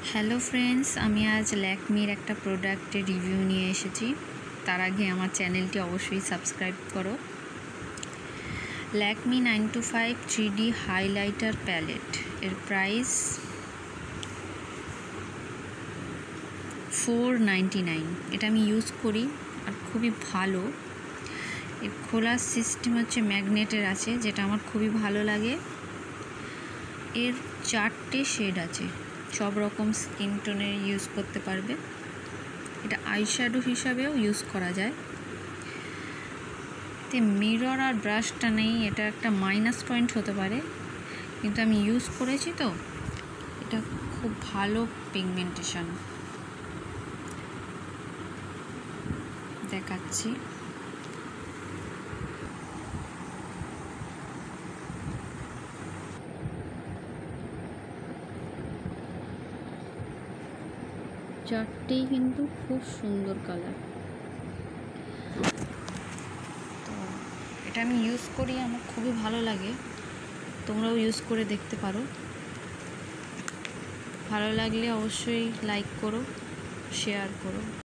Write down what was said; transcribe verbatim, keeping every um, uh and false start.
Hello friends, আমি আজ ল্যাকমির একটা প্রোডাক্টের রিভিউ নিয়ে এসেছি। তার আগে আমার চ্যানেলটি অবশ্যই সাবস্ক্রাইব করো। Lakme nine two five three D highlighter palette, এর প্রাইস ফোর নাইনটি নাইন। এটা আমি ইউজ করি আর খুবই ভালো। এর খোলার সিস্টেম হচ্ছে ম্যাগনেটের আছে, যেটা আমার খুবই ভালো লাগে। এর চারটে শেড আছে, সব রকম স্কিন টোনের ইউজ করতে পারবে। এটা আইশ্যাডো হিসাবেও ইউজ করা যায়। তে মিরর আর ব্রাশটা নেই, এটা একটা মাইনাস পয়েন্ট হতে পারে, কিন্তু আমি ইউজ করেছি তো এটা খুব ভালো পিগমেন্টেশন দেখাচ্ছি। চারটেই কিন্তু খুব সুন্দর কালার। তো এটা আমি ইউজ করি, আমার খুবই ভালো লাগে। তোমরাও ইউজ করে দেখতে পারো। ভালো লাগলে অবশ্যই লাইক করো, শেয়ার করো।